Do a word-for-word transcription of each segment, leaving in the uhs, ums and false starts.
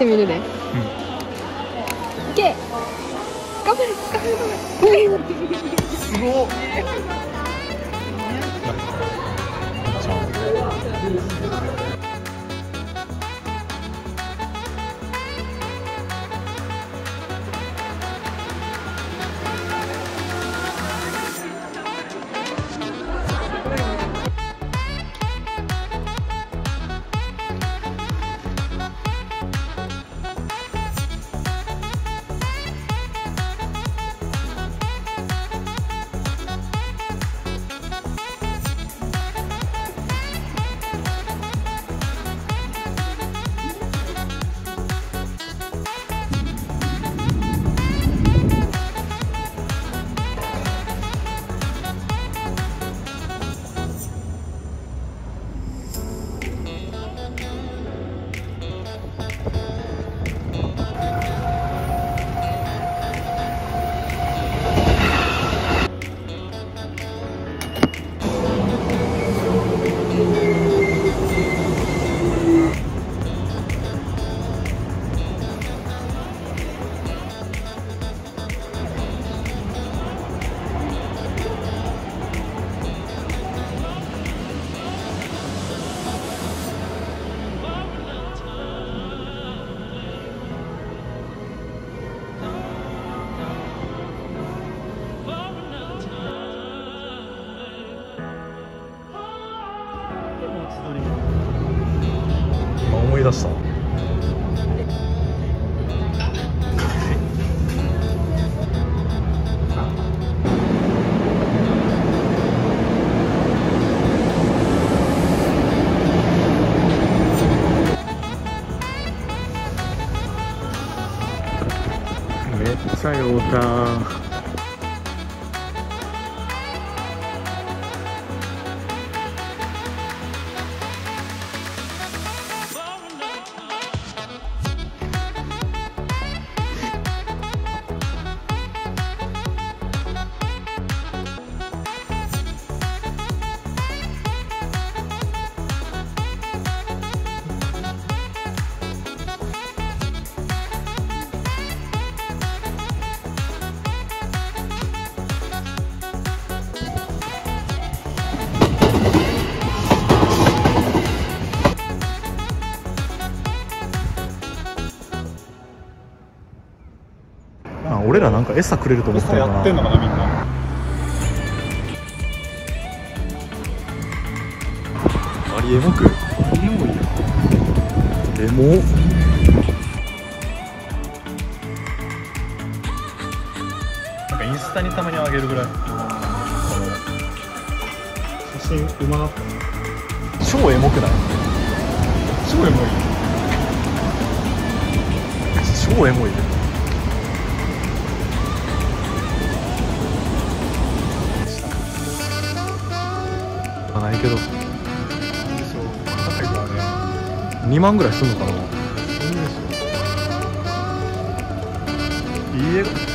見るで。うん。いけ。頑張れ頑張れ頑張れ。 すごっ。思い出した。めっちゃ酔うた。あ、俺らなんか餌くれると思ったんだな。餌やってんのかなみんな。ありえもく。ありえもいいや。エモ。なんかインスタにたまにあげるぐらい。写真うまなった。超エモくない？超エモい。超エモい。ないけどにまんぐらいすんのかな。いいえ。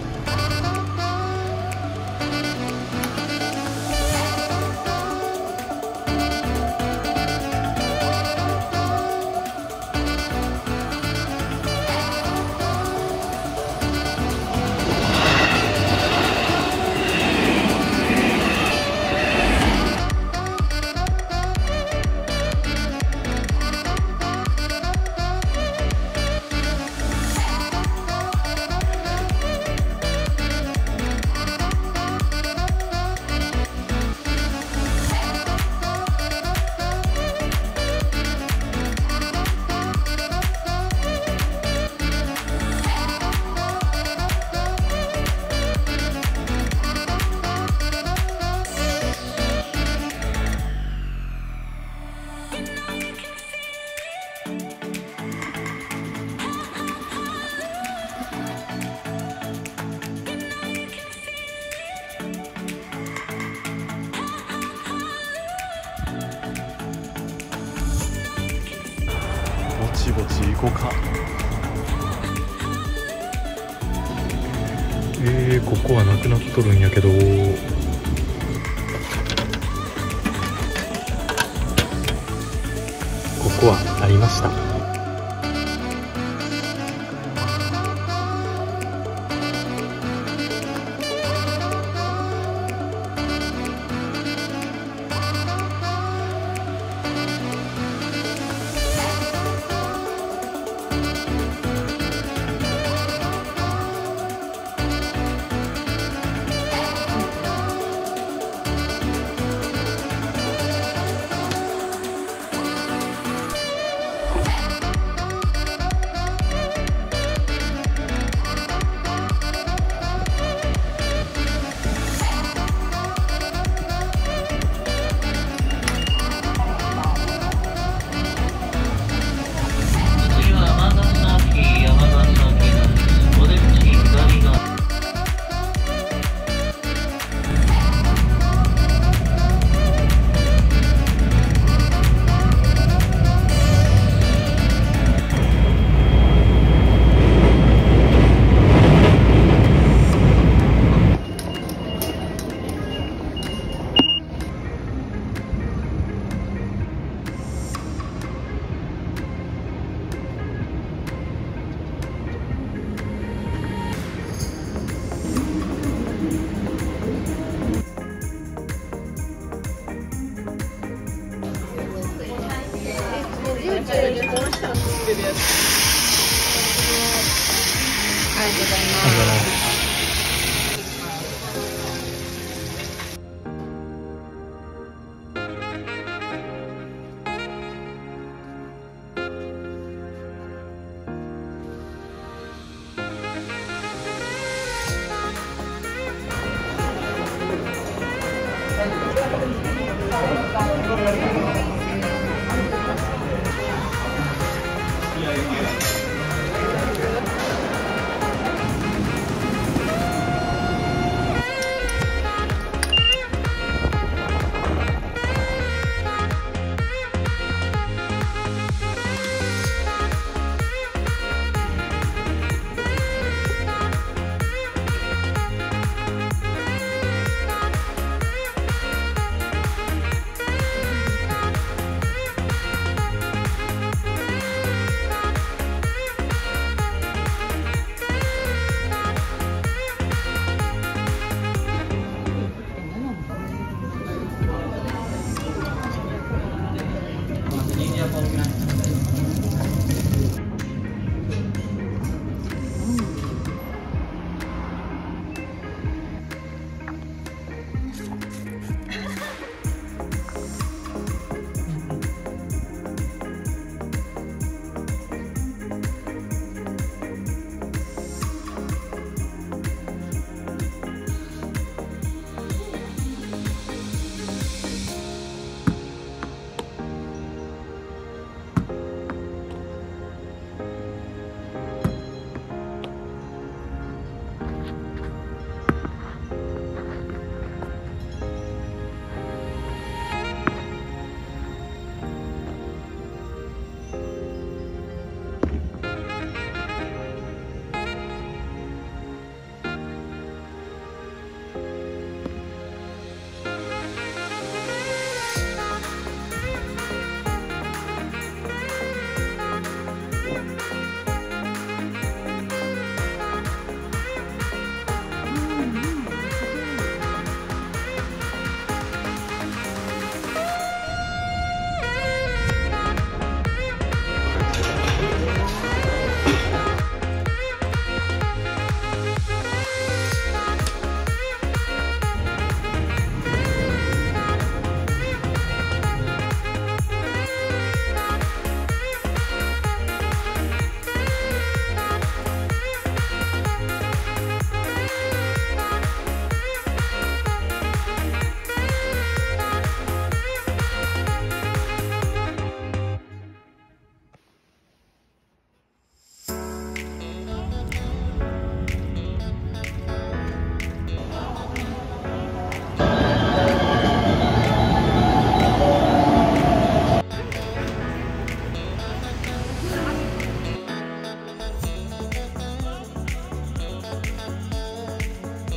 ぼちぼち行こうか。えー、ここはなくなっとるんやけど、ここはありました。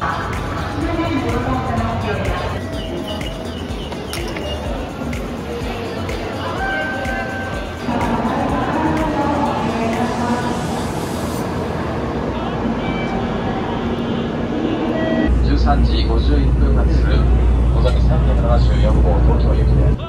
じゅうさんじごじゅういっぷん発のぞみさんびゃくななじゅうよん号東京行きです。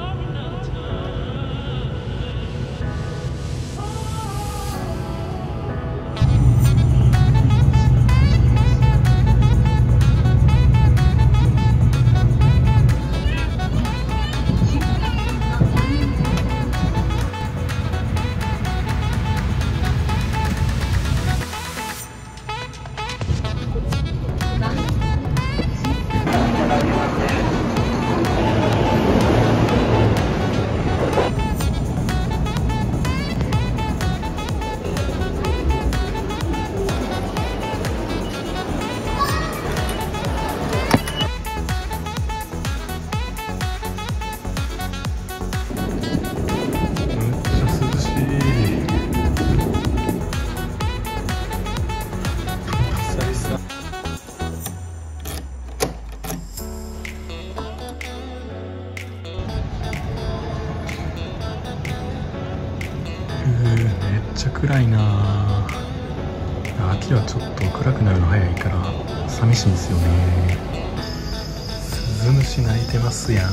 めっちゃ暗いな。秋はちょっと暗くなるの早いから寂しいんですよね。スズムシ鳴いてますやん。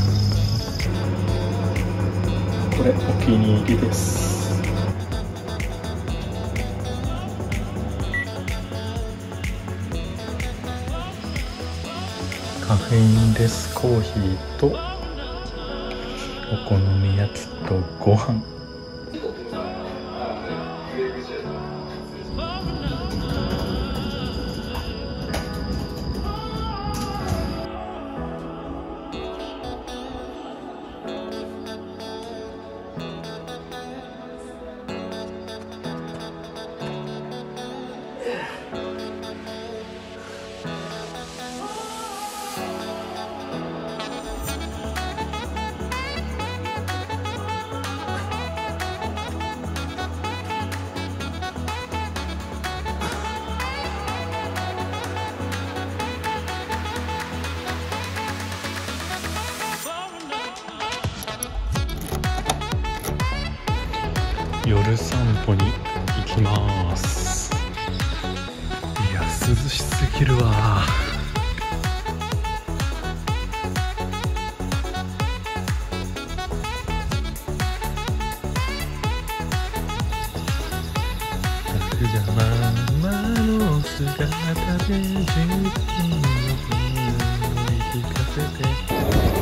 これお気に入りです。カフェインレスコーヒーとお好み焼きとご飯。夜散歩に行きます。いや涼しすぎるわ。楽がまんまの姿で十分の言い聞かせて。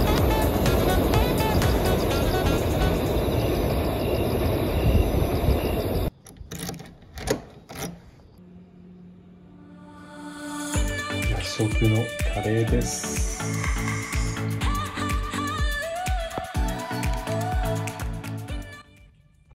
夜食のカレーです。